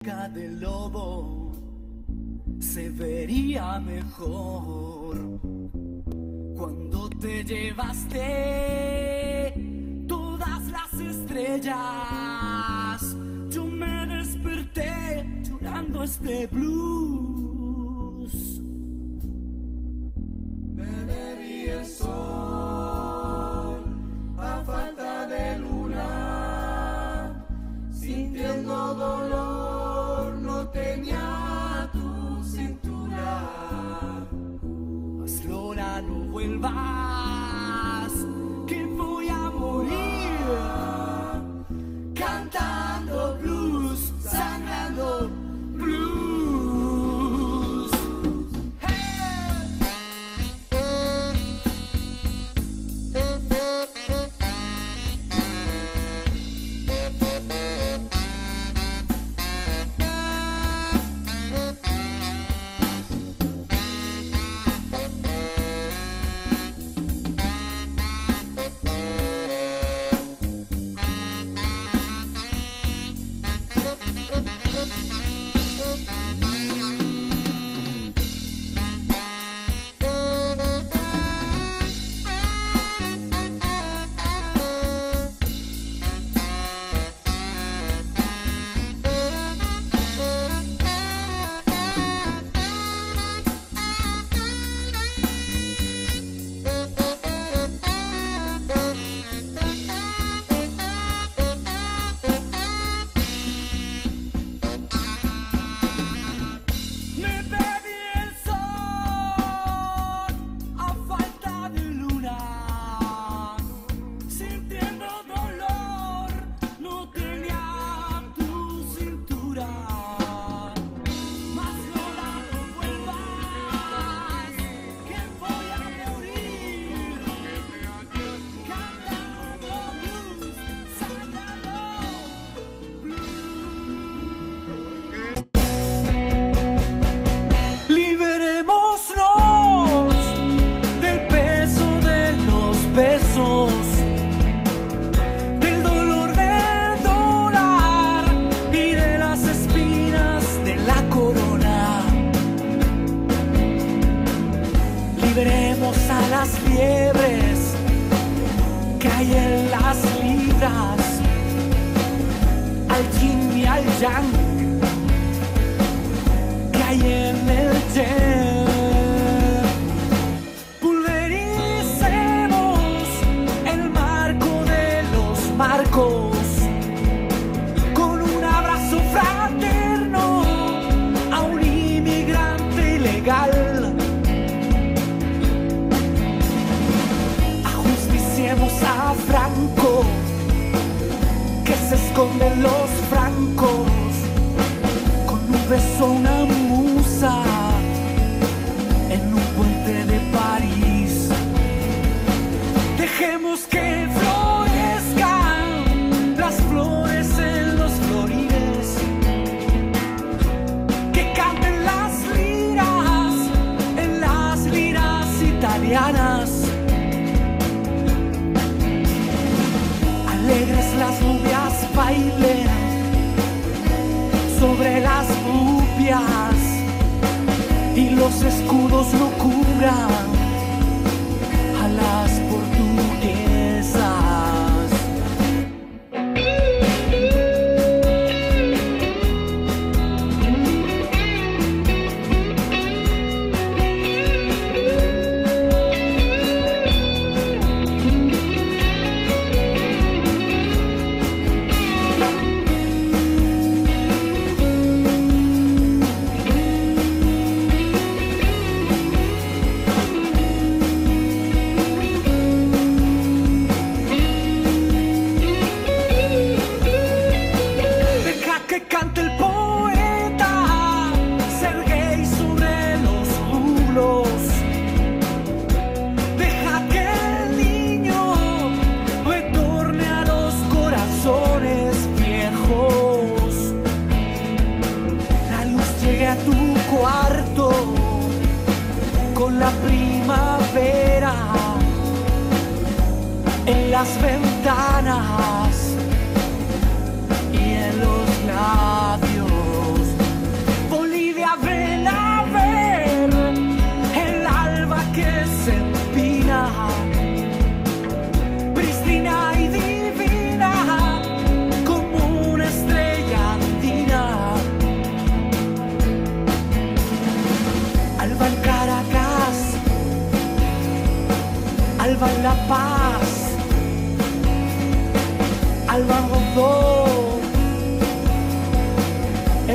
boca del lobo se vería mejor. Cuando te llevaste todas las estrellas, yo me desperté llorando este blues. Me bebí el sol a falta de luna, sintiendo dolor, no tenía tu cintura. Mas Lola, no vuelvas, que voy a morir cantando blues, sangrando blues. Del dolor del dólar y de las espinas de la corona. Liberemos a las fiebres que hay en las libras, al yin y al yang que hay en el yen. Con un abrazo fraterno a un inmigrante ilegal. Ajusticiemos a Franco, que se esconden los francos. Con un beso una musa en un puente de París. Dejemos que las flores en los florides, que canten las liras en las liras italianas. Alegres las rubias bailen sobre las rupias y los escudos no cubran a las portuguesas. La primavera en las ventanas y en los labios.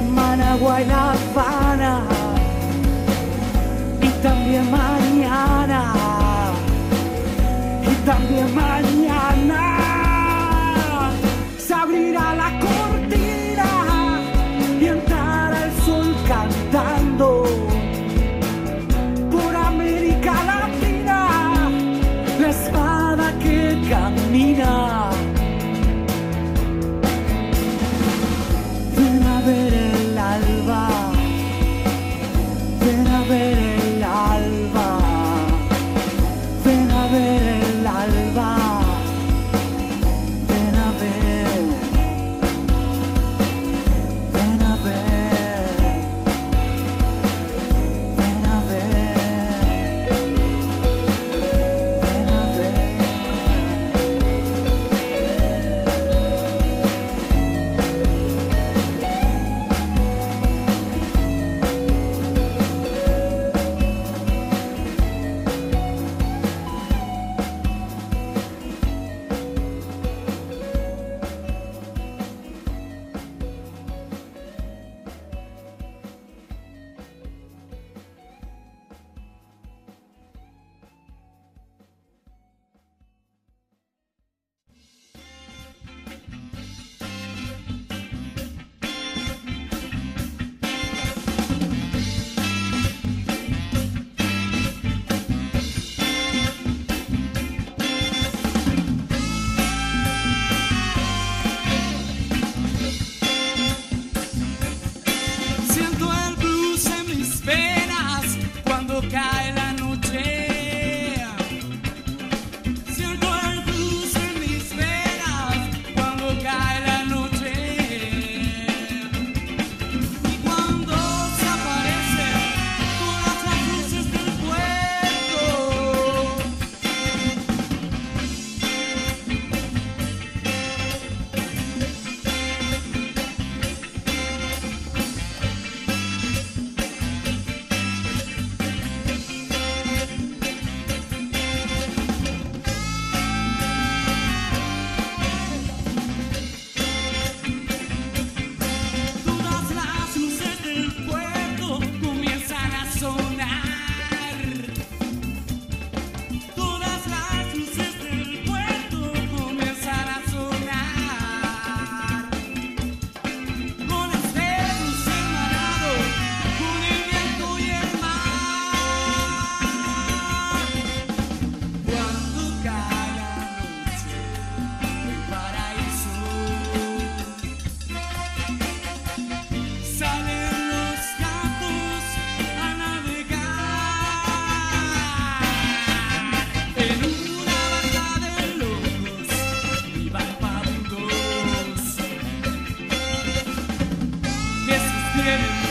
Managua y La Habana, y también mañana, y también mañana se abrirá la cortina y entrará el sol cantando por América Latina, la espada que camina. Ven a ver el alba, ven a ver el alba, ven a ver el alba, ven a ver, ven a ver, ven a ver, ven a ver. Siento el blues en mis venas cuando cae la noche. Siento el blues en mis venas cuando cae la noche. Y cuando se aparecen todas las luces del puerto. Todas las luces del puerto comienzan a sonar. Todas las luces del puerto comienzan a sonar. Con este blues hermanado con el viento y el mar. Cuando cae la noche, el paraíso. Salen los gatos a navegar en una barca de locos y barpabudos que sostienen